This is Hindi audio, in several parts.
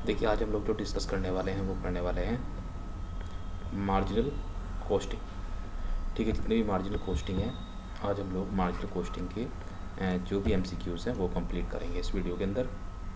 देखिए आज हम लोग जो डिस्कस करने वाले हैं वो करने वाले हैं मार्जिनल कॉस्टिंग। ठीक है, जितने भी मार्जिनल कॉस्टिंग है आज हम लोग मार्जिनल कॉस्टिंग के जो भी एमसीक्यूज़ हैं वो कंप्लीट करेंगे इस वीडियो के अंदर।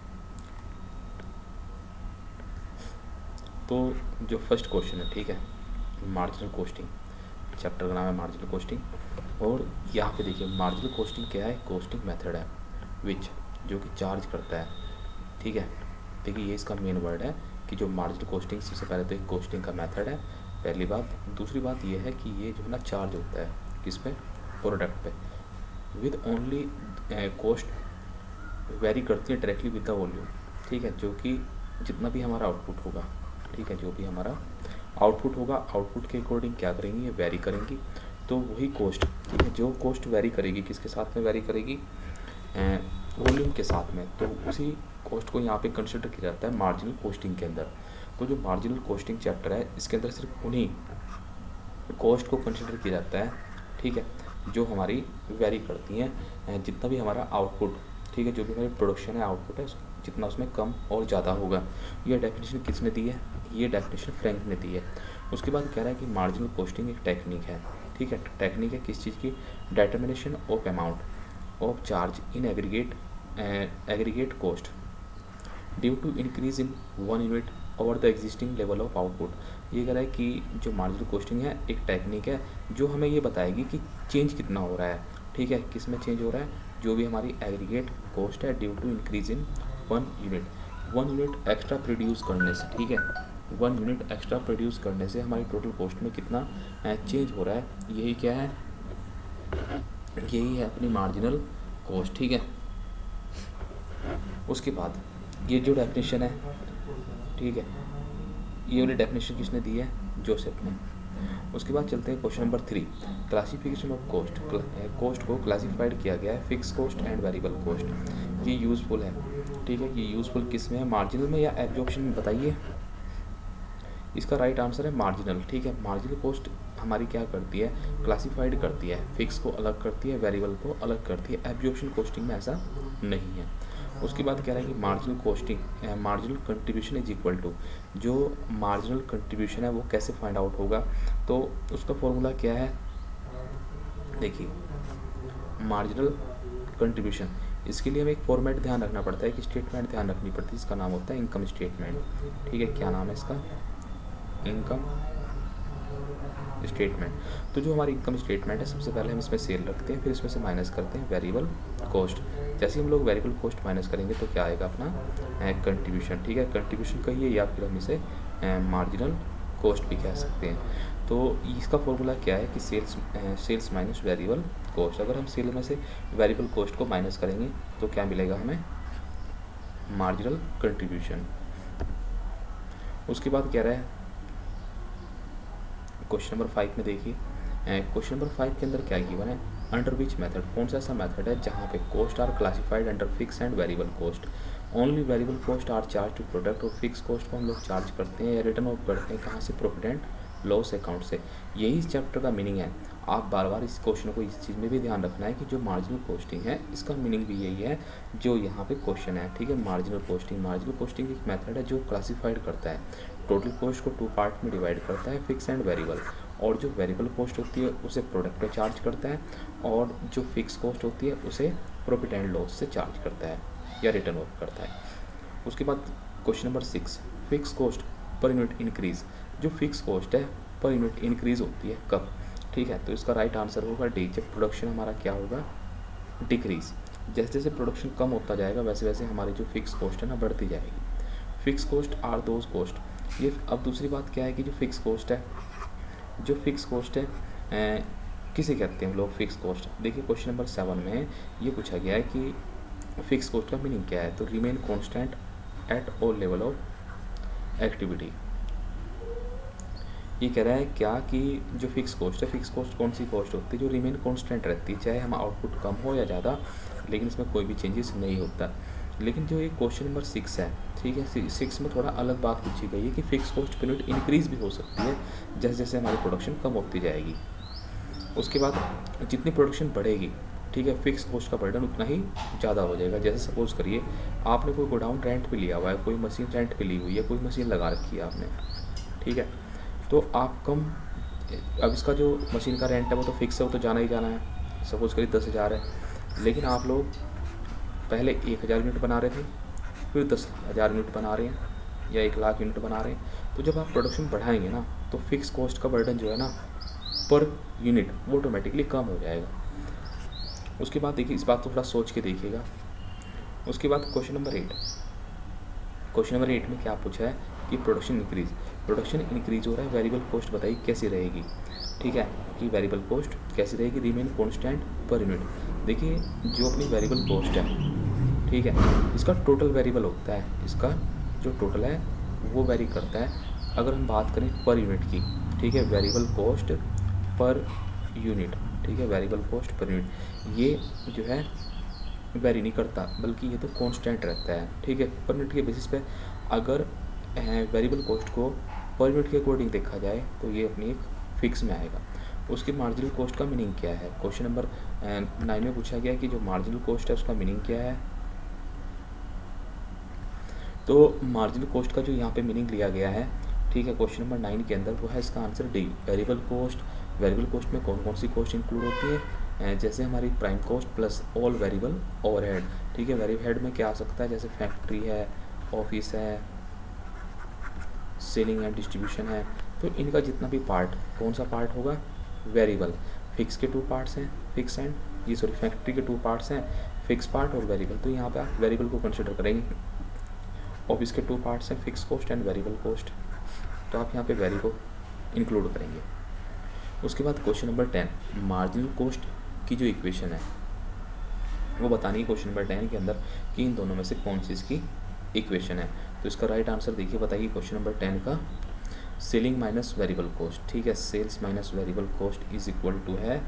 तो जो फर्स्ट क्वेश्चन है, ठीक है, मार्जिनल कॉस्टिंग, चैप्टर का नाम है मार्जिनल कॉस्टिंग। और यहाँ पे देखिए मार्जिनल कॉस्टिंग क्या है, कॉस्टिंग मेथड है विच जो कि चार्ज करता है। ठीक है, देखिए ये इसका मेन वर्ड है कि जो मार्जिनल कॉस्टिंग, सबसे पहले तो एक कॉस्टिंग का मेथड है पहली बात। दूसरी बात ये है कि ये जो है ना चार्ज होता है किस पे, प्रोडक्ट पे, विद ओनली कॉस्ट वेरी करती है डायरेक्टली विद द वॉल्यूम। ठीक है, जो कि जितना भी हमारा आउटपुट होगा, ठीक है, जो भी हमारा आउटपुट होगा आउटपुट के अकॉर्डिंग क्या करेंगी, ये वेरी करेंगी। तो वही कॉस्ट, ठीक है, जो कॉस्ट वेरी करेगी किसके साथ में वेरी करेगी, वॉल्यूम के साथ में। तो उसी कॉस्ट को यहाँ पे कंसिडर किया जाता है मार्जिनल कॉस्टिंग के अंदर। तो जो मार्जिनल कॉस्टिंग चैप्टर है इसके अंदर सिर्फ उन्हीं कॉस्ट को कंसिडर किया जाता है, ठीक है, जो हमारी वेरी करती हैं, जितना भी हमारा आउटपुट, ठीक है, जो भी हमारी प्रोडक्शन है, आउटपुट है, जितना उसमें कम और ज़्यादा होगा। ये डेफिनेशन किसने दी है, ये डेफिनेशन फ्रैंक ने दी है। उसके बाद कह रहा है कि मार्जिनल कॉस्टिंग एक टेक्निक है, ठीक है, टेक्निक है किस चीज़ की, determination of amount of charge in aggregate cost due to increase in 1 unit over the existing level of output. ये कह रहा है कि जो मार्जिनल कॉस्टिंग है एक टेक्निक है जो हमें ये बताएगी कि चेंज कितना हो रहा है, ठीक है, किस में चेंज हो रहा है, जो भी हमारी एग्रीगेट कॉस्ट है due to increase in 1 unit extra produce करने से, ठीक है, 1 यूनिट एक्स्ट्रा प्रोड्यूस करने से हमारी टोटल कॉस्ट में कितना चेंज हो रहा है। यही क्या है, यही है अपनी मार्जिनल कॉस्ट। ठीक है, उसके बाद ये जो डेफिनेशन है, ठीक है, ये वाली डेफिनेशन किसने दी है, जोसेफ ने। उसके बाद चलते हैं question number 3, classification of cost. Cost को क्लासिफाइड किया गया है fix cost and variable cost. ये यूज़फुल है, ठीक है, ये यूज़फुल किस में है, मार्जिनल में या एब्जॉर्प्शन में, बताइए। इसका राइट आंसर है मार्जिनल। ठीक है, मार्जिनल कॉस्ट हमारी क्या करती है, क्लासिफाइड करती है, फिक्स को अलग करती है, वेरिएबल को अलग करती है। एब्जॉर्प्शन कॉस्टिंग में ऐसा नहीं है। उसके बाद कह रहा है कि marginal costing, marginal contribution is equal to, जो मार्जिनल कंट्रीब्यूशन है वो कैसे फाइंड आउट होगा, तो उसका फॉर्मूला क्या है, देखिए मार्जिनल कंट्रीब्यूशन, इसके लिए हमें एक फॉर्मेट ध्यान रखना पड़ता है, कि स्टेटमेंट ध्यान रखनी पड़ती है, इसका नाम होता है इनकम स्टेटमेंट। ठीक है, क्या नाम है इसका, इनकम स्टेटमेंट। तो जो हमारी इनकम स्टेटमेंट है, सबसे पहले हम इसमें सेल रखते हैं, फिर इसमें से माइनस करते हैं वेरिएबल कॉस्ट। जैसे हम लोग वेरिएबल कॉस्ट माइनस करेंगे तो क्या आएगा अपना कंट्रीब्यूशन। ठीक है, कंट्रीब्यूशन कहिए या फिर हम इसे मार्जिनल कॉस्ट भी कह सकते हैं। तो इसका फॉर्मूला क्या है कि सेल्स माइनस वेरिएबल कॉस्ट। अगर हम सेल में से वेरिएबल कॉस्ट को माइनस करेंगे तो क्या मिलेगा हमें, मार्जिनल कंट्रीब्यूशन। उसके बाद कह रहा है क्वेश्चन नंबर 5 में, देखिए क्वेश्चन नंबर 5 के अंदर क्या गिवन है, अंडर विच मेथड, कौन सा ऐसा मेथड है जहाँ पे cost are classified under fix and variable cost. Only variable cost are charge to product, और फिक्स कॉस्ट को हम लोग चार्ज करते हैं या रिटर्न ऑफ करते हैं कहाँ से, प्रॉफिट एंड लॉस अकाउंट से। यही इस चैप्टर का मीनिंग है। आप बार बार इस क्वेश्चन को इस चीज़ में भी ध्यान रखना है कि जो मार्जिनल कॉस्टिंग है इसका मीनिंग भी यही है जो यहाँ पे क्वेश्चन है। ठीक है, मार्जिनल कॉस्टिंग एक मेथड है जो क्लासिफाइड करता है, टोटल कॉस्ट को 2 पार्ट में डिवाइड करता है, फिक्स एंड वेरिएबल। और जो वेरिएबल कॉस्ट होती है उसे प्रोडक्ट पे चार्ज करता है, और जो फिक्स कॉस्ट होती है उसे प्रॉफिट एंड लॉस से चार्ज करता है या रिटर्न ऑफ करता है। उसके बाद question number 6, fix cost per unit increase. जो फिक्स कॉस्ट है पर यूनिट इंक्रीज होती है कब, ठीक है, तो इसका राइट आंसर होगा डी, जब प्रोडक्शन हमारा क्या होगा, डिक्रीज। जैसे जैसे प्रोडक्शन कम होता जाएगा वैसे वैसे हमारी जो फिक्स कॉस्ट है ना बढ़ती जाएगी। Fix cost are those cost. ये अब दूसरी बात क्या है कि जो फिक्स कॉस्ट है, जो फिक्स कॉस्ट है किसे कहते हैं हम लोग, फिक्स कॉस्ट। देखिए क्वेश्चन नंबर 7 में ये पूछा गया है कि फिक्स कॉस्ट का मीनिंग क्या है, तो remain constant at all level of activity. ये कह रहा है क्या कि जो फिक्स कॉस्ट है, फिक्स कॉस्ट कौन सी कॉस्ट होती है, जो रिमेन कांस्टेंट रहती है, चाहे हम आउटपुट कम हो या ज़्यादा, लेकिन इसमें कोई भी चेंजेस नहीं होता। लेकिन जो ये क्वेश्चन नंबर 6 है, ठीक है, 6 में थोड़ा अलग बात पूछी गई है कि fix cost per unit increase भी हो सकती है जैसे जैसे हमारी प्रोडक्शन कम होती जाएगी। उसके बाद जितनी प्रोडक्शन बढ़ेगी ठीक है, फिक्स कॉस्ट का बर्डन उतना ही ज़्यादा हो जाएगा। जैसे सपोज करिए आपने कोई गोडाउन रेंट पे लिया हुआ है, कोई मशीन रेंट पे ली हुई है, कोई मशीन लगा रखी है आपने, ठीक है, तो आप कम, अब इसका जो मशीन का रेंट है वो तो फिक्स है, वो तो जाना ही जाना है। सपोज करिए 10,000 है, लेकिन आप लोग पहले 1,000 यूनिट बना रहे थे, फिर 10,000 यूनिट बना रहे हैं या 1,00,000 यूनिट बना रहे हैं, तो जब आप प्रोडक्शन बढ़ाएंगे ना तो फिक्स कॉस्ट का बर्डन जो है ना पर यूनिट वो ऑटोमेटिकली कम हो जाएगा। उसके बाद देखिए, इस बात को थोड़ा सोच के देखिएगा। उसके बाद क्वेश्चन नंबर 8 में क्या पूछा है कि प्रोडक्शन इंक्रीज हो रहा है, वेरिएबल कॉस्ट बताइए कैसी रहेगी। ठीक है, कि वेरिएबल कॉस्ट कैसी रहेगी, रिमेन कांस्टेंट पर यूनिट। देखिए जो अपनी वेरिएबल कॉस्ट है, ठीक है, इसका टोटल वेरिएबल होता है, इसका जो टोटल है वो वेरी करता है। अगर हम बात करें पर यूनिट की, ठीक है, वेरिएबल कॉस्ट पर यूनिट, ठीक है, वेरिएबल कॉस्ट पर यूनिट, ये जो है वेरी नहीं करता, बल्कि ये तो कांस्टेंट रहता है। ठीक है, पर यूनिट के बेसिस पे अगर वेरिएबल कॉस्ट को पर यूनिट के अकॉर्डिंग देखा जाए तो ये अपनी एक फिक्स में आएगा। उसकी मार्जिनल कॉस्ट का मीनिंग क्या है, क्वेश्चन नंबर 9 में पूछा गया है कि जो मार्जिनल कॉस्ट है उसका मीनिंग क्या है। तो मार्जिनल कॉस्ट का जो यहाँ पे मीनिंग लिया गया है, ठीक है, क्वेश्चन नंबर 9 के अंदर, वो है इसका answer D, variable cost. Variable cost में कौन कौन सी कॉस्ट इंक्लूड होती है, जैसे हमारी prime cost plus all variable overhead. ठीक है, वेरिएबल हेड में क्या आ सकता है, जैसे फैक्ट्री है, ऑफिस है, सेलिंग एंड डिस्ट्रीब्यूशन है, तो इनका जितना भी पार्ट, कौन सा पार्ट होगा, वेरिएबल। फिक्स के 2 पार्ट्स हैं, फिक्स एंड ये सॉरी फैक्ट्री के 2 पार्ट्स हैं, फिक्स पार्ट और वेरिएबल, तो यहाँ पे आप वेरिएबल को कंसिडर करेंगे। ऑफिस के 2 पार्ट्स हैं, fix cost and variable cost, तो आप यहाँ पे वेरी को इंक्लूड करेंगे। उसके बाद क्वेश्चन नंबर 10, मार्जिनल कॉस्ट की जो इक्वेशन है वो बतानी है क्वेश्चन नंबर 10 के अंदर कि इन दोनों में से कौन सी इसकी इक्वेशन है। तो इसका राइट आंसर देखिए, बताइए क्वेश्चन नंबर 10 का, सेलिंग माइनस वेरिएबल कॉस्ट। ठीक है, sales minus variable cost is equal to है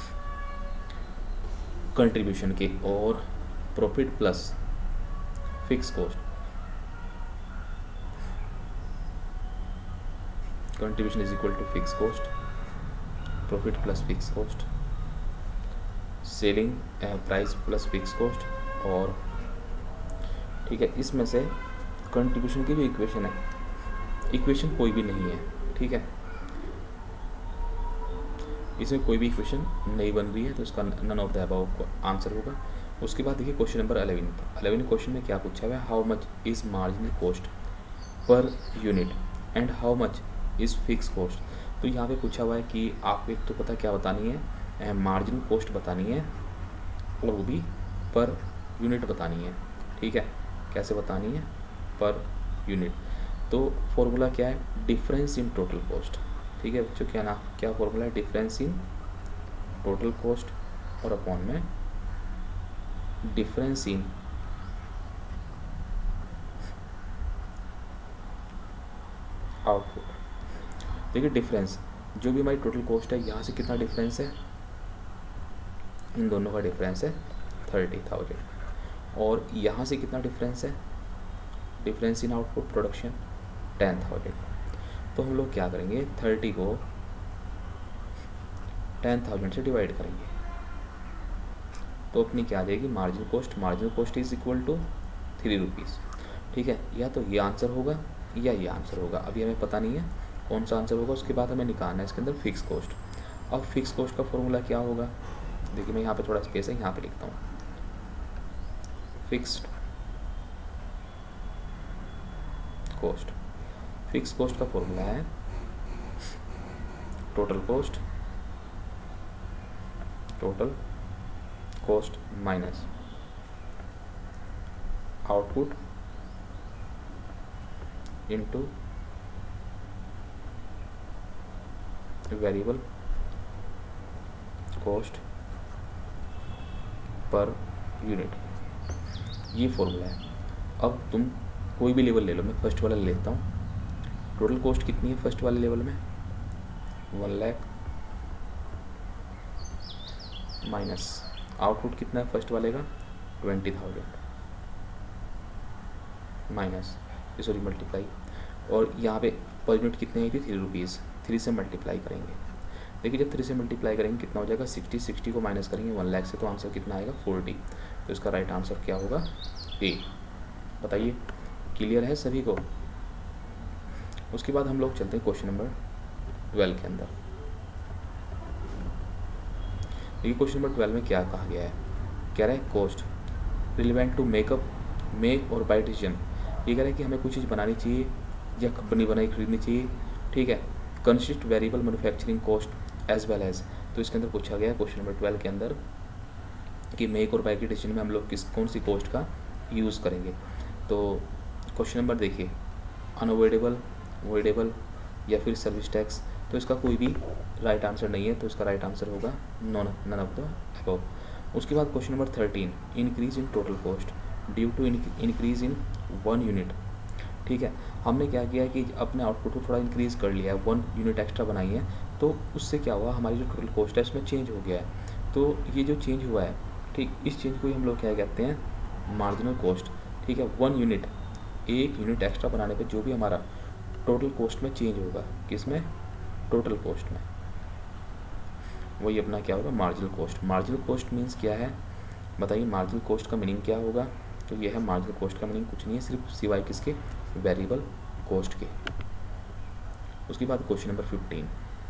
कंट्रीब्यूशन के और profit plus fix cost. Contribution is equal to fix cost, profit plus fix cost, selling price plus fix cost. और ठीक है, इसमें से कंट्रीब्यूशन की जो इक्वेशन है, इक्वेशन कोई भी नहीं है, ठीक है, इसमें कोई भी इक्वेशन नहीं बन रही है, तो इसका none of the above answer होगा। उसके बाद देखिए क्वेश्चन नंबर 11 क्वेश्चन में क्या पूछा हुआ है, how much is marginal cost per unit and how much is fix cost. तो यहाँ पे पूछा हुआ है कि आपको एक तो पता क्या बतानी है, मार्जिनल कॉस्ट बतानी है, और वो भी पर यूनिट बतानी है। ठीक है, कैसे बतानी है, पर यूनिट। तो फॉर्मूला क्या है, डिफरेंस इन टोटल कॉस्ट। ठीक है बच्चों, क्या फॉर्मूला है, डिफरेंस इन टोटल कॉस्ट और अपॉन में डिफरेंस इन आउटपुट। देखिए डिफरेंस, जो भी हमारी टोटल कॉस्ट है, यहाँ से कितना डिफरेंस है, इन दोनों का डिफरेंस है 30,000, और यहाँ से कितना डिफरेंस है, डिफरेंस इन आउटपुट प्रोडक्शन 10,000। तो हम लोग क्या करेंगे, 30 को 10,000 से डिवाइड करेंगे, तो अपनी क्या आ जाएगी, marginal cost is equal to 3 rupees. ठीक है, या तो ये आंसर होगा या ये आंसर होगा, अभी हमें पता नहीं है कौन सा आंसर होगा। उसके बाद हमें निकालना है इसके अंदर फिक्स कॉस्ट। अब फिक्स कॉस्ट का फॉर्मूला क्या होगा, देखिए मैं यहाँ पे थोड़ा स्पेस है, यहाँ पे लिखता हूँ, फिक्स्ड कॉस्ट। फिक्स कॉस्ट का फॉर्मूला है total cost minus output into variable cost per unit, ये फॉर्मूला है। अब तुम कोई भी लेवल ले लो, मैं फर्स्ट वाला ले लेता हूँ। टोटल कॉस्ट कितनी है फर्स्ट वाले लेवल में, 1 लाख, माइनस आउटपुट कितना है फर्स्ट वाले का, 20,000, माइनस सॉरी मल्टीप्लाई, और यहाँ पे पर यूनिट कितनी आई थी, 3 रुपीज़, 3 से मल्टीप्लाई करेंगे। देखिए जब 3 से मल्टीप्लाई करेंगे कितना हो जाएगा 60, 60 को माइनस करेंगे 1 लाख से तो आंसर कितना आएगा 40। तो इसका राइट आंसर क्या होगा ए। बताइए क्लियर है सभी को। उसके बाद हम लोग चलते हैं क्वेश्चन नंबर 12 के अंदर। देखिए क्वेश्चन नंबर 12 में क्या कहा गया है, कह रहा है कॉस्ट रिलेवेंट टू मेक और बाय डिसीजन। ये कह रहा है कि हमें कुछ चीज़ बनानी चाहिए या कंपनी बनाई खरीदनी चाहिए, ठीक है। Consist variable manufacturing cost as well as. तो इसके अंदर पूछा गया है क्वेश्चन नंबर 12 के अंदर कि मेक और बाय के डिसीजन में हम लोग कौन सी कॉस्ट का यूज़ करेंगे। तो क्वेश्चन नंबर देखिए अनअवॉइडेबल, अवॉइडेबल या फिर सर्विस टैक्स। तो इसका कोई भी राइट आंसर नहीं है, तो इसका राइट आंसर होगा नन ऑफ द अबव। उसके बाद question number 13 increase in total cost due to increase in 1 unit, ठीक है। हमने क्या किया कि अपने आउटपुट को थोड़ा इंक्रीज़ कर लिया है, 1 यूनिट एक्स्ट्रा बनाई है, तो उससे क्या हुआ हमारी जो टोटल कॉस्ट है उसमें चेंज हो गया है। तो ये जो चेंज हुआ है, ठीक, इस चेंज को ही हम लोग क्या कहते हैं मार्जिनल कॉस्ट, ठीक है। 1 यूनिट, 1 यूनिट एक्स्ट्रा बनाने पर जो भी हमारा टोटल कॉस्ट में चेंज होगा, किसमें, टोटल कॉस्ट में, वही अपना क्या होगा marginal cost. Marginal cost means क्या है बताइए, मार्जिनल कॉस्ट का मीनिंग क्या होगा। तो ये है मार्जिनल कॉस्ट का मीनिंग कुछ नहीं है सिर्फ सिवाय किसके, वेरिएबल कॉस्ट के। उसके बाद क्वेश्चन नंबर 15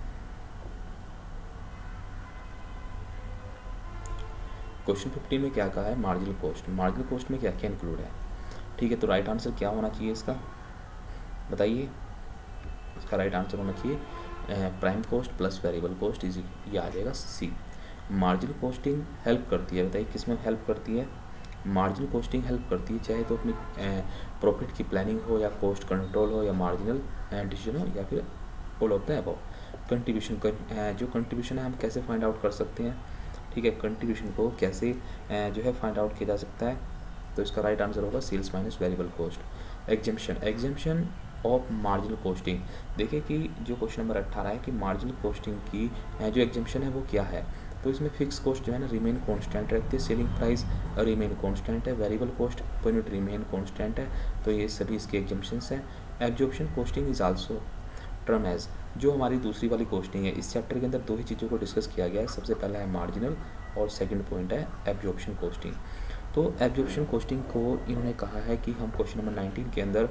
क्वेश्चन 15 में क्या कहा है मार्जिनल कॉस्ट। मार्जिनल कॉस्ट में क्या क्या इंक्लूड है, ठीक है। तो राइट आंसर क्या होना चाहिए इसका बताइए। इसका राइट आंसर होना चाहिए prime cost plus variable cost is, ये आ जाएगा सी। मार्जिनल कॉस्टिंग हेल्प करती है, बताइए किस में हेल्प करती है, मार्जिनल कॉस्टिंग हेल्प करती है, चाहे तो अपनी प्रॉफिट की प्लानिंग हो या कॉस्ट कंट्रोल हो या मार्जिनल डिसीजन हो या फिर all of the above. Contribution जो कंट्रीब्यूशन है हम कैसे फाइंड आउट कर सकते हैं, ठीक है। कंट्रीब्यूशन को कैसे जो है फाइंड आउट किया जा सकता है। तो इसका राइट आंसर होगा sales minus variable cost. Exemption of marginal costing, देखिए कि जो क्वेश्चन नंबर 18 है कि मार्जिनल कॉस्टिंग की जो एग्जेम्पशन है वो क्या है। तो इसमें फिक्स कॉस्ट जो है ना रिमेन कांस्टेंट रहती है, सेलिंग प्राइस रिमेन कांस्टेंट है, variable cost per unit remain constant है। तो ये सभी इसके एग्जेम्पशंस हैं। Absorption costing is also term as, जो हमारी दूसरी वाली कॉस्टिंग है। इस चैप्टर के अंदर 2 ही चीज़ों को डिस्कस किया गया है, सबसे पहला है मार्जिनल और सेकंड पॉइंट है एब्जॉर्प्शन कॉस्टिंग। तो एब्जॉर्प्शन कॉस्टिंग को इन्होंने कहा है कि हम क्वेश्चन नंबर 19 के अंदर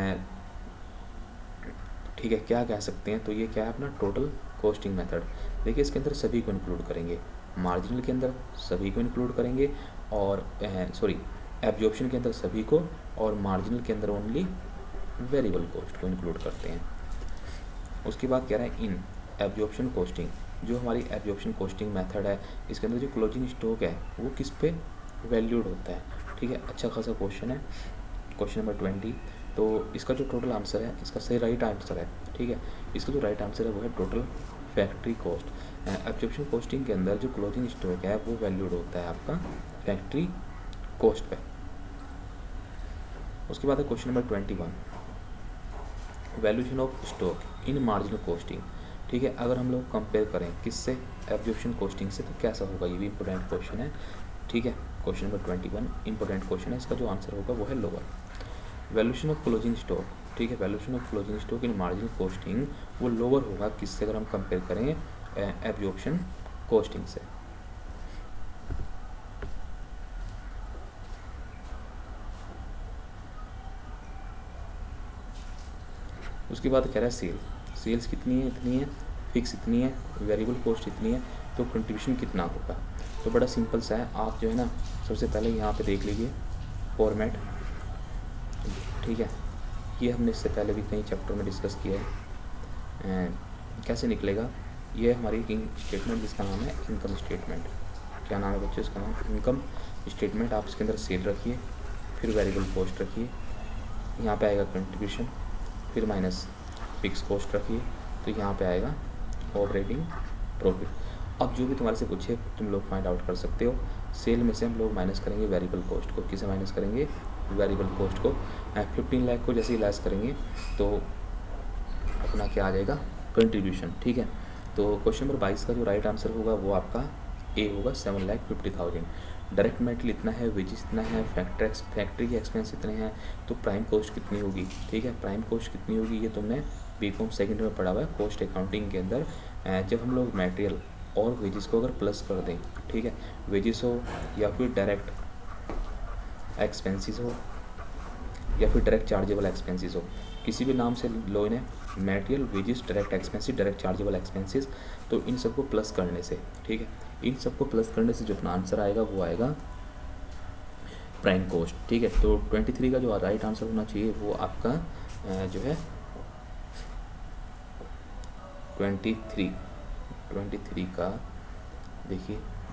ठीक है क्या कह सकते हैं। तो ये क्या है अपना टोटल कॉस्टिंग मेथड। देखिए इसके अंदर सभी को इंक्लूड करेंगे, मार्जिनल के अंदर सभी को इंक्लूड करेंगे और एब्जॉर्प्शन के अंदर सभी को, और मार्जिनल के अंदर ओनली वेरिएबल कॉस्ट को इंक्लूड करते हैं। उसके बाद कह रहा है इन एब्जॉर्प्शन कॉस्टिंग, जो हमारी एब्जॉर्प्शन कॉस्टिंग मेथड है इसके अंदर जो क्लोजिंग स्टॉक है वो किस पे वैल्यूड होता है, ठीक है। अच्छा खासा क्वेश्चन है क्वेश्चन नंबर 20। तो इसका जो टोटल आंसर है, इसका सही राइट आंसर है, ठीक है। इसका जो राइट आंसर है वो है total factory cost. Absorption costing के अंदर जो क्लोजिंग स्टॉक है वो वैल्यूड होता है आपका फैक्ट्री कॉस्ट पे। उसके बाद है question number 21 valuation of stock in marginal costing, ठीक है। अगर हम लोग कंपेयर करें किससे, एब्जॉर्प्शन कॉस्टिंग से, तो कैसा होगा, ये भी इंपॉर्टेंट क्वेश्चन है, ठीक है। क्वेश्चन नंबर 21 इंपॉर्टेंट क्वेश्चन है, इसका जो आंसर होगा वो है lower. Valuation of closing stock, ठीक है। Valuation of closing stock in marginal costing वो लोअर होगा किससे, अगर हम कंपेयर करें एब्जॉर्प्शन कॉस्टिंग से। उसके बाद कह रहा है सेल्स कितनी है, इतनी है, फिक्स इतनी है, वेरिएबल कॉस्ट इतनी है, तो कंट्रीब्यूशन कितना होगा। तो बड़ा सिंपल सा है, आप जो है ना सबसे पहले यहाँ पे देख लीजिए फॉर्मेट, ठीक है। ये हमने इससे पहले भी कई चैप्टर में डिस्कस किया है। कैसे निकलेगा, ये हमारी स्टेटमेंट जिसका नाम है इनकम स्टेटमेंट। क्या नाम है बच्चों इसका नाम, इनकम स्टेटमेंट। आप इसके अंदर सेल रखिए, फिर वेरिएबल कॉस्ट रखिए, यहाँ पे आएगा कंट्रीब्यूशन, फिर माइनस फिक्स कॉस्ट रखिए, तो यहाँ पे आएगा ऑपरेटिंग प्रॉफिट। अब जो भी तुम्हारे से पूछे तुम लोग फाइंड आउट कर सकते हो। सेल में से हम लोग माइनस करेंगे वेरिएबल कॉस्ट को, किसे माइनस करेंगे, वेरिएबल कॉस्ट को। 15 लाख को जैसे ही लेस करेंगे तो अपना क्या आ जाएगा, कंट्रीब्यूशन, ठीक है। तो क्वेश्चन नंबर 22 का जो राइट आंसर होगा वो आपका ए होगा 7,50,000। डायरेक्ट मेटेरियल इतना है, वेजेस इतना है, फैक्ट्री के एक्सपेंस इतने हैं, तो प्राइम कॉस्ट कितनी होगी, ठीक है। प्राइम कॉस्ट कितनी होगी ये तुमने बीकॉम सेकंड में पढ़ा हुआ है कॉस्ट अकाउंटिंग के अंदर, जब हम लोग मटेरियल और वेजेस को अगर प्लस कर दें, ठीक है, वेजेस हो या फिर डायरेक्ट एक्सपेंसेस हो या फिर डायरेक्ट चार्जेबल एक्सपेंसेस हो, किसी भी नाम से लो इन्हें, material, wages, direct expenses, direct chargeable expenses, तो इन सबको प्लस करने से, ठीक है, इन सबको प्लस करने से जो अपना आंसर आएगा वो आएगा प्राइम कॉस्ट, ठीक है। तो 23 का जो राइट आंसर होना चाहिए वो आपका जो है 23 का, देखिए,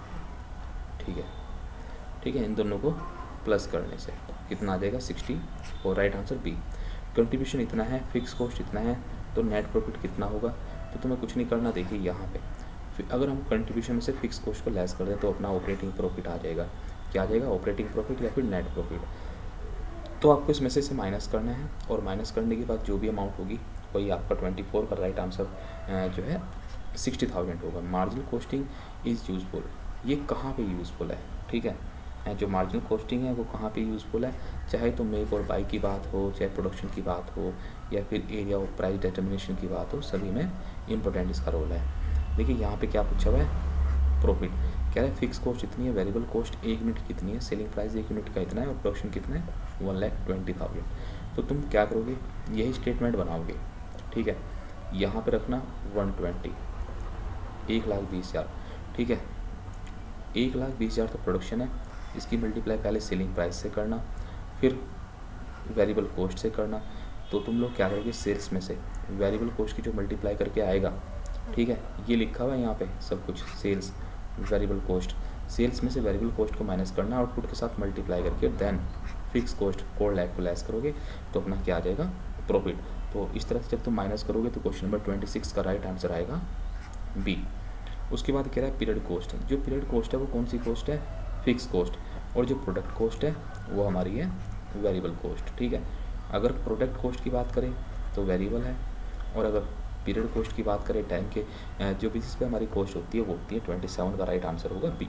ठीक है, इन दोनों को प्लस करने से कितना आ जाएगा 60, और राइट आंसर बी। कंट्रीब्यूशन इतना है, फिक्स कॉस्ट इतना है, तो नेट प्रॉफिट कितना होगा, तो तुम्हें कुछ नहीं करना, देखिए यहाँ पे अगर हम कंट्रीब्यूशन में से फिक्स कॉस्ट को लेस कर दें तो अपना ऑपरेटिंग प्रॉफिट आ जाएगा, क्या आ जाएगा, ऑपरेटिंग प्रॉफिट या फिर नेट प्रॉफिट। तो आपको इसमें से माइनस करना है, और माइनस करने के बाद जो भी अमाउंट होगी वही आपका 24 का राइट आंसर जो है 60,000 होगा। मार्जिनल कॉस्टिंग इज़ यूज़फुल, ये कहाँ पे यूज़फुल है, ठीक है, जो मार्जिनल कॉस्टिंग है वो कहाँ पे यूज़फुल है, चाहे तो मेक और बाई की बात हो, चाहे प्रोडक्शन की बात हो, या फिर एरिया ऑफ प्राइस डिटर्मिनेशन की बात हो, सभी में इंपॉर्टेंट इसका रोल है। देखिए यहाँ पे क्या पूछा हुआ है, प्रॉफिट कह रहा है फिक्स कॉस्ट इतनी है, वेरिएबल कॉस्ट 1 यूनिट कितनी है, सेलिंग प्राइस 1 यूनिट का इतना है, और प्रोडक्शन कितना है 1,20,000। तो तुम क्या करोगे, यही स्टेटमेंट बनाओगे, ठीक है, यहाँ पे रखना 120, 1,20,000, ठीक है, 1,20,000 तो प्रोडक्शन है, इसकी मल्टीप्लाई पहले सेलिंग प्राइस से करना, फिर वेरिएबल कॉस्ट से करना। तो तुम लोग क्या करोगे, सेल्स में से वेरिएबल कॉस्ट की जो मल्टीप्लाई करके आएगा, ठीक है, ये लिखा हुआ है यहाँ पे सब कुछ, सेल्स वेरिएबल कॉस्ट, सेल्स में से वेरिएबल कॉस्ट को माइनस करना, आउटपुट के साथ मल्टीप्लाई करके देन फिक्स कॉस्ट कोड लैग को लेस करोगे, तो अपना क्या आ जाएगा, प्रॉफिट। तो इस तरह से जब तुम माइनस करोगे तो क्वेश्चन नंबर 26 का राइट आंसर आएगा बी। उसके बाद कह रहा है पीरियड कॉस्ट, जो पीरियड कॉस्ट है वो कौन सी कॉस्ट है, फिक्स कॉस्ट, और जो प्रोडक्ट कॉस्ट है वो हमारी है वेरिएबल कॉस्ट, ठीक है। अगर प्रोडक्ट कॉस्ट की बात करें तो वेरिएबल है, और अगर पीरियड कॉस्ट की बात करें, टाइम के जो बेसिस पे हमारी कॉस्ट होती है वो होती है 27 का राइट आंसर होगा B.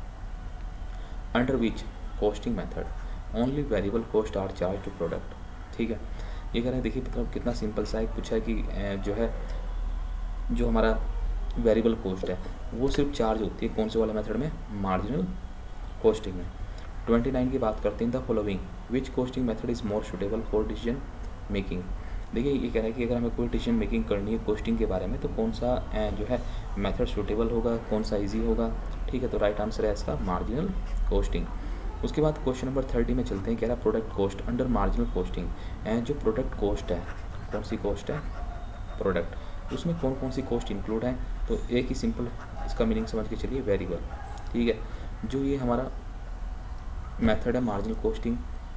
Under which costing method only variable cost are charge to product, ठीक है, ये कह रहे हैं, देखिए मतलब कितना सिंपल सा एक पूछा है कि जो है जो हमारा वेरिएबल कॉस्ट है वो सिर्फ चार्ज होती है कौन से वाले मेथड में, मार्जिनल कॉस्टिंग में। 29 की बात करते हैं, the following which costing method is more suitable for decision making. देखिए ये कह रहा है कि अगर हमें कोई डिसीजन मेकिंग करनी है कॉस्टिंग के बारे में तो कौन सा जो है मेथड सुटेबल होगा, कौन सा इजी होगा, ठीक है। तो राइट आंसर है इसका मार्जिनल कॉस्टिंग। उसके बाद क्वेश्चन नंबर 30 में चलते हैं, कह रहा है product cost under marginal costing, जो प्रोडक्ट कॉस्ट है, कौन सी कॉस्ट है, प्रोडक्ट, उसमें कौन कौन सी कॉस्ट इंक्लूड है, तो एक ही सिंपल इसका मीनिंग समझ के चलिए, वेरिएबल, ठीक है। जो ये हमारा मेथड है मार्जिनल कॉस्टिंग,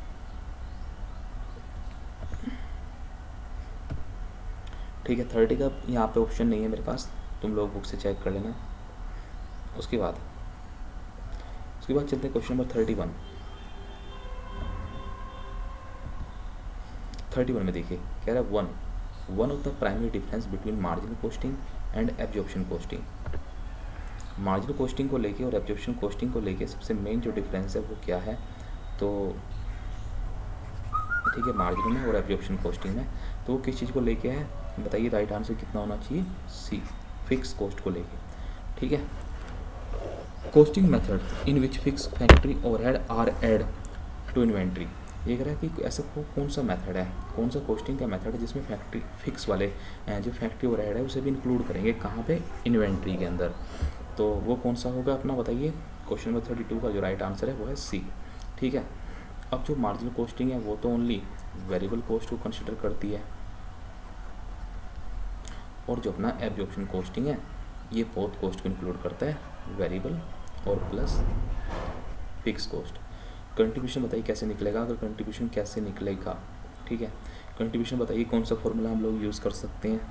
ठीक है, 30 का यहाँ पे ऑप्शन नहीं है मेरे पास, तुम लोग बुक से चेक कर लेना। उसके बाद चलते हैं क्वेश्चन नंबर 31 में देखिए, कह रहा है one of the primary difference between marginal costing and absorption costing. Marginal costing को लेके और एब्जॉर्प्शन कॉस्टिंग को लेके सबसे मेन जो डिफरेंस है वो क्या है, तो ठीक है, मार्जिनल में और एब्जॉर्प्शन कॉस्टिंग में, तो वो किस चीज़ को लेके है बताइए, राइट आंसर कितना होना चाहिए, सी, फिक्स कॉस्ट को लेके, ठीक है। Costing method in which fix factory overhead are add to inventory, ये कह रहा है कि ऐसा कौन सा मेथड है, कौन सा कॉस्टिंग का मेथड है जिसमें फैक्ट्री फिक्स वाले जो फैक्ट्री ओवरहेड है उसे भी इंक्लूड करेंगे, कहाँ पे, इन्वेंट्री के अंदर, तो वो कौन सा होगा अपना बताइए। क्वेश्चन नंबर 32 का जो राइट आंसर है वो है सी, ठीक है। अब जो मार्जिनल कॉस्टिंग है वो तो ओनली वेरिएबल कॉस्ट को कंसिडर करती है, और जो अपना एब्जॉर्प्शन कॉस्टिंग है ये बोथ कॉस्ट को इंक्लूड करता है, वेरिएबल और प्लस फिक्स कॉस्ट। कंट्रीब्यूशन बताइए कैसे निकलेगा, अगर कंट्रीब्यूशन कैसे निकलेगा, ठीक है, कंट्रीब्यूशन बताइए कौन सा फॉर्मूला हम लोग यूज़ कर सकते हैं।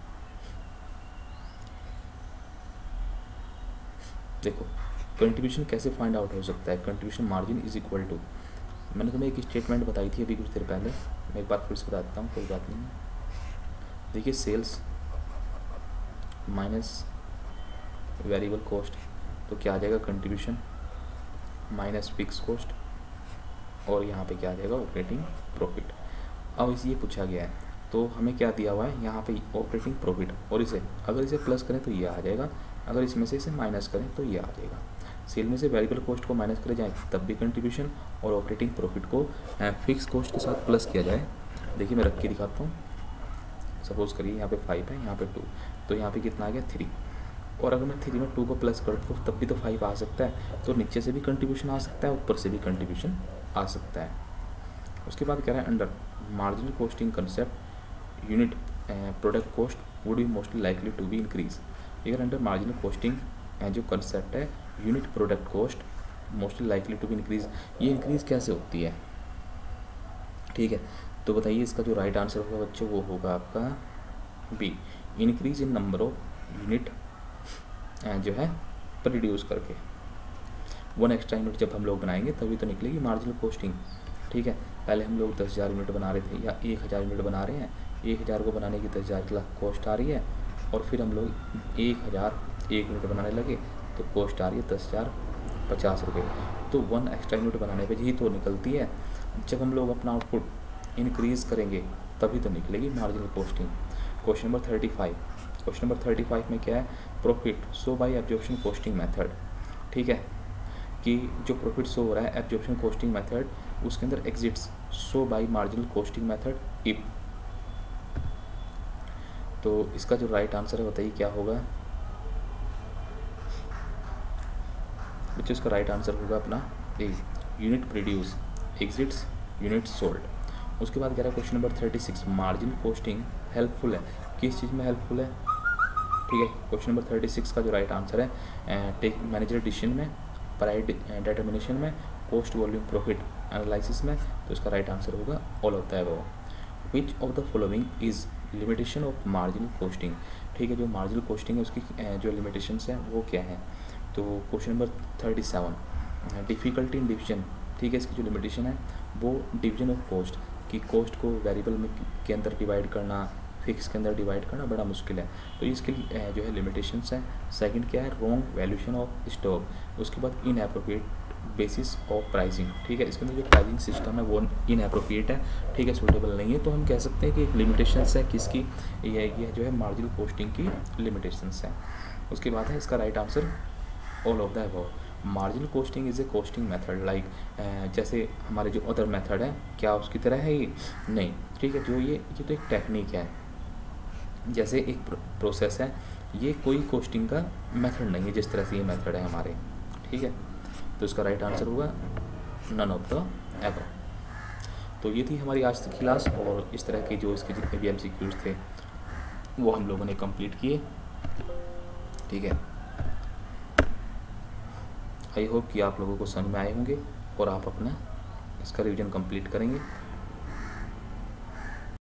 देखो कंट्रीब्यूशन कैसे फाइंड आउट हो सकता है, contribution margin is equal to, मैंने तुम्हें एक स्टेटमेंट बताई थी अभी कुछ देर पहले, मैं एक बार फिर से बता देता हूँ, कोई बात नहीं है। देखिए सेल्स माइनस वेरिएबल कॉस्ट, तो क्या आ जाएगा, कंट्रीब्यूशन माइनस फिक्स कॉस्ट, और यहाँ पे क्या आ जाएगा, ऑपरेटिंग प्रॉफिट। अब इसे ये पूछा गया है तो तो हमें क्या दिया हुआ है यहाँ पे ऑपरेटिंग प्रॉफिट, और इसे अगर इसे प्लस करें तो ये आ जाएगा, अगर इसमें से इसे माइनस करें तो ये आ जाएगा। सेल में से वेरिएबल कॉस्ट को माइनस करे जाए तब भी कंट्रीब्यूशन, और ऑपरेटिंग प्रॉफिट को फिक्स कॉस्ट के साथ प्लस किया जाए। देखिए मैं रख के दिखाता हूँ। सपोज करिए यहाँ पे 5 है, यहाँ पे 2, तो यहाँ पे कितना आ गया 3, और अगर मैं 3 में 2 को प्लस कर दूँ तब भी तो 5 आ सकता है। तो नीचे से भी कंट्रीब्यूशन आ सकता है, ऊपर से भी कंट्रीब्यूशन आ सकता है। उसके बाद कह रहा है under marginal costing concept unit product cost would be mostly likely to be increase. अगर अंडर मार्जिनल कॉस्टिंग जो कंसेप्ट है unit product cost mostly likely to be increase, ये इंक्रीज कैसे होती है, ठीक है। तो बताइए इसका जो राइट आंसर होगा बच्चों वो होगा आपका B, increase in number of unit जो है प्रोड्यूस करके। 1 एक्स्ट्रा यूनिट जब हम लोग बनाएंगे तभी तो निकलेगी मार्जिनल कॉस्टिंग, ठीक है। पहले हम लोग 10,000 यूनिट बना रहे थे या 1,000 यूनिट बना रहे हैं, 1,000 को बनाने की 10,000 कॉस्ट आ रही है, और फिर हम लोग 1,001 यूनिट बनाने लगे तो कॉस्ट आ रही है 10,050 रुपये। तो 1 एक्स्ट्रा यूनिट बनाने पर ही तो निकलती है। जब हम लोग अपना आउटपुट इंक्रीज़ करेंगे तभी तो निकलेगी marginal costing. Question number 35, question number 35 में क्या है, profit show by absorption costing method, ठीक है, कि जो प्रॉफिट शो हो रहा है एब्जॉर्प्शन कॉस्टिंग मेथड, उसके अंदर exceeds show by marginal costing method if. तो इसका जो राइट आंसर है बताइए क्या होगा बच्चों। इसका राइट आंसर होगा अपना A, unit produce exceeds unit sold. उसके बाद कह रहा है question number 36, marginal costing helpful है, किस चीज़ में हेल्पफुल है, ठीक है। क्वेश्चन नंबर 36 का जो राइट आंसर है टेक मैनेजर डिसीजन में, प्राइस डिटर्मिनेशन में, कॉस्ट वॉल्यूम प्रॉफिट एनालिसिस में। तो इसका राइट आंसर होगा all of the above. Which of the following is limitation of marginal costing, ठीक है। जो मार्जिनल कॉस्टिंग है उसकी जो लिमिटेशंस हैं वो क्या है। तो question number 37, difficulty in division, ठीक है। इसकी जो लिमिटेशन है वो डिवीजन ऑफ कॉस्ट, कि कॉस्ट को वेरिएबल में के अंदर डिवाइड करना, फिक्स के अंदर डिवाइड करना बड़ा मुश्किल है, तो इसके जो है लिमिटेशंस हैं। सेकंड क्या है, रॉन्ग वैल्यूएशन ऑफ स्टॉक। उसके बाद इनएप्रोप्रिएट बेसिस ऑफ प्राइसिंग, ठीक है। इसके अंदर जो प्राइसिंग सिस्टम है वो इनएप्रोप्रिएट है, ठीक है, सूटेबल नहीं है। तो हम कह सकते हैं कि एक लिमिटेशंस है किसकी, ये जो है मार्जिनल कॉस्टिंग की लिमिटेशंस है। उसके बाद है इसका right answer all of the above. Marginal costing is a costing method like, जैसे हमारे जो अदर मेथड है क्या उसकी तरह है ये नहीं, ठीक है। जो ये तो एक टेक्निक है, जैसे एक प्रोसेस है, ये कोई कॉस्टिंग का मेथड नहीं है जिस तरह से ये मेथड है हमारे, ठीक है। तो इसका राइट आंसर होगा नन ऑफ द एबव। तो ये थी हमारी आज की क्लास, और इस तरह के जो इसके जितने भी MCQs थे वो हम लोगों ने कंप्लीट किए, ठीक है। आई होप कि आप लोगों को समझ में आए होंगे और आप अपना इसका रिवीजन कंप्लीट करेंगे।